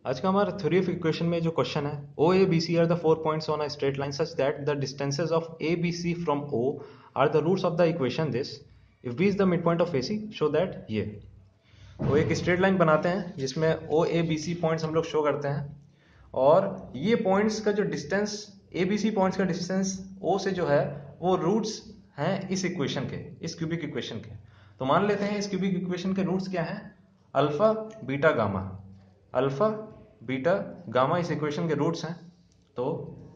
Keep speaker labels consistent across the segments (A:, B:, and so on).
A: आज का हमारा थ्योरी ऑफ इक्वेशन में जो क्वेश्चन है, O A B C are the 4 points on a straight line such that the distances of A B C from O are the roots of the equation this if B is the mid point of A C show that ये। तो एक straight line बनाते हैं जिसमें ओ A B C points हम लोग show करते हैं और ये पॉइंट्स का जो distance A B C points का डिस्टेंस ओ से जो है वो रूट्स हैं इस इक्वेशन के, इस क्यूबिक इक्वेशन के। तो मान लेते हैं इस क्यूबिक इक्वेशन के रूट्स क्या हैं, alpha beta gamma. Alpha beta gamma इस इक्वेशन के रूट्स हैं। तो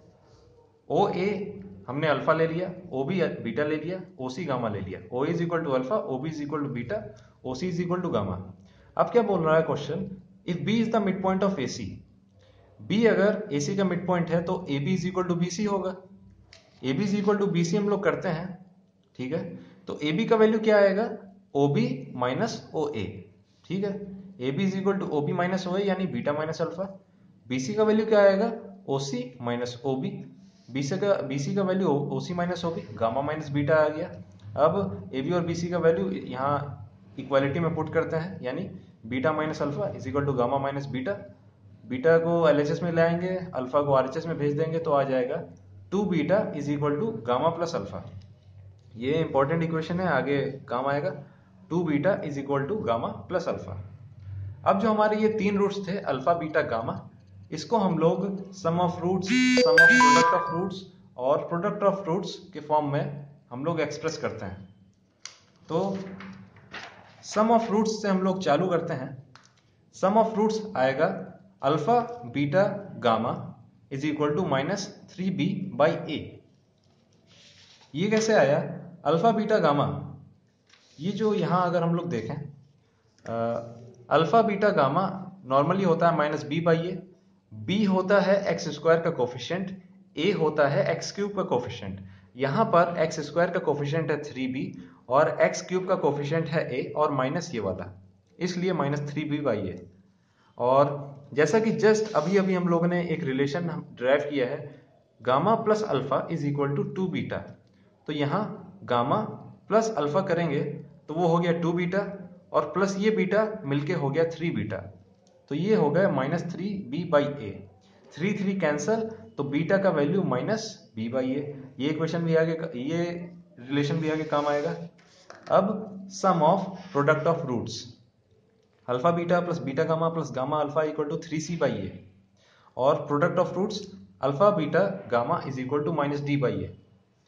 A: ओ ए हमने अल्फा ले लिया, ओ बी बीटा ले लिया, ओ सी गामा ले लिया। O is equal to alpha, O B is equal to beta, O C is equal to gamma. अब क्या बोल रहा है question, if B is the mid point of A C, B अगर ए सी का mid point है तो A B is equal to B C होगा। A B is equal to B C हम लोग करते हैं, ठीक है। तो ए बी का वैल्यू क्या आएगा, ओ बी माइनस ओ ए, ठीक है। A B is equal to O B minus O A यानी beta minus alpha. B C का वैल्यू क्या आएगा, O C minus O B. B C का value O C minus O B, gamma minus beta आ गया। अब A B और B C का वैल्यू यहाँ इक्वालिटी में पुट करते हैं, यानी beta minus alpha is equal to gamma minus beta. Beta को एलएचएस में लाएंगे, अल्फा को आरएचएस में भेज देंगे तो आ जाएगा 2 beta is equal to gamma plus alpha. ये इंपॉर्टेंट इक्वेशन है, आगे काम आएगा। 2 beta is equal to gamma plus alpha. अब जो हमारे ये तीन रूट्स थे अल्फा बीटा गामा, इसको हम लोग sum of roots, sum of product of roots और प्रोडक्ट ऑफ रूट्स के फॉर्म में हम लोग एक्सप्रेस करते हैं। तो सम ऑफ रूट्स से हम लोग चालू करते हैं। सम ऑफ रूट्स आएगा alpha beta gamma is equal to minus 3b by A. ये कैसे आया, अल्फा बीटा गामा, ये जो यहां अगर हम लोग देखें, अल्फा बीटा गामा नॉर्मली होता है minus B by A. B होता है एक्स स्क्वायर का कोफिशिएंट, ए होता है एक्स क्यूब का कोफिशिएंट। यहां पर एक्स स्क्वायर का कोफिशिएंट है 3b और एक्स क्यूब का कोफिशिएंट है ए और माइनस ये वाला, इसलिए माइनस 3b बाई ए। और जैसा कि जस्ट अभी अभी हम लोगों ने एक रिलेशन ड्राइव किया है, gamma plus alpha is equal to 2 beta. तो यहाँ गामा प्लस अल्फा करेंगे तो वो हो गया 2 बीटा और प्लस ये बीटा मिलके हो गया 3 बीटा। तो ये हो गया minus 3b by A. 3 cancel, तो बीटा का value minus b by A. ये इक्वेशन भी आगे, ये रिलेशन भी आगे काम आएगा। अब sum of product of roots, alpha beta plus beta gamma plus gamma alpha equal to 3c by A, और product of roots alpha beta gamma is equal to minus d by A.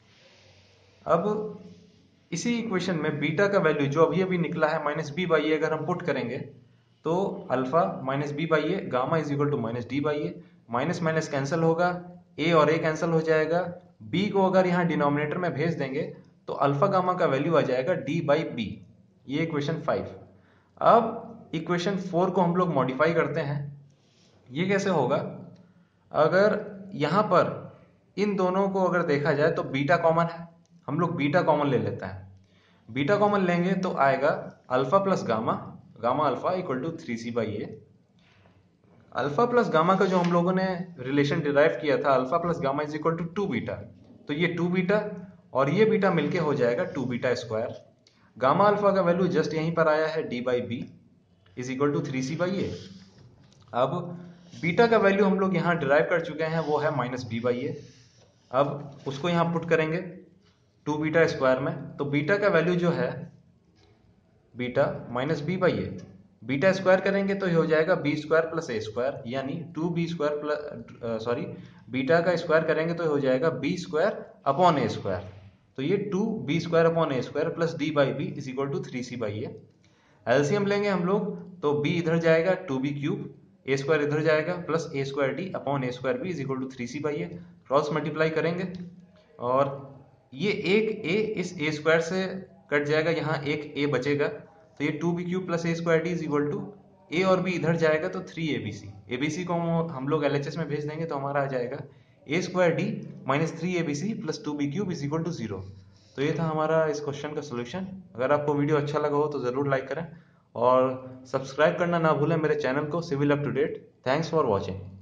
A: अब इसी equation में beta का value जो अभी अभी निकला है माइनस बी बाई ए, अगर हम पुट करेंगे तो alpha minus B by A, gamma is equal to minus D by A. Minus minus cancel होगा, ए और ए कैंसिल हो जाएगा। बी को अगर यहाँ डिनोमिनेटर में भेज देंगे तो अल्फा गामा का वैल्यू आ जाएगा डी बाई बी। ये इक्वेशन 5। अब इक्वेशन 4 को हम लोग मॉडिफाई करते हैं। ये कैसे होगा, अगर यहाँ पर इन दोनों को अगर देखा जाए तो बीटा कॉमन है, हम लोग बीटा कॉमन ले लेते हैं। बीटा कॉमन लेंगे तो आएगा alpha plus gamma, gamma alpha equal to 3c by A. Alpha plus gamma का जो हम लोगों ने रिलेशन डिराइव किया था, alpha plus gamma is equal to 2 beta, तो ये 2 बीटा और ये बीटा मिलके हो जाएगा 2 बीटा स्क्वायर। गामा अल्फा का वैल्यू जस्ट यहीं पर आया है d by B is equal to 3c by A. अब बीटा का वैल्यू हम लोग यहाँ डिराइव कर चुके हैं, वो है माइनस b बाई ए। अब उसको यहाँ पुट करेंगे 2 बीटा स्क्वायर में, तो बीटा का वैल्यू जो है beta minus B by A. Beta square करेंगे तो ये हो जाएगा B square plus A square, यानी 2b स्क्वायर प्लस बीटा का स्क्वायर करेंगे तो ये हो जाएगा B square upon A square. तो ये 2b square upon A square plus D by B is equal to 3c by A. LCM लेंगे हम लोग तो b इधर जाएगा 2b क्यूब, ए स्क्वायर इधर जाएगा plus A square D upon A square B is equal to 3c by A. Cross multiply करेंगे और ये एक a इस a स्क्वायर से कट जाएगा, यहाँ एक a बचेगा, तो ये 2b cube plus A square D is equal to a और b इधर जाएगा तो 3abc। abc को हम लोग एलएचएस में भेज देंगे तो हमारा आ जाएगा a square D minus 3abc plus 2b cube is equal to 0। तो ये था हमारा इस क्वेश्चन का सोल्यूशन। अगर आपको वीडियो अच्छा लगा हो तो ज़रूर लाइक करें और सब्सक्राइब करना ना भूलें मेरे चैनल को civil up to date. Thanks for watching.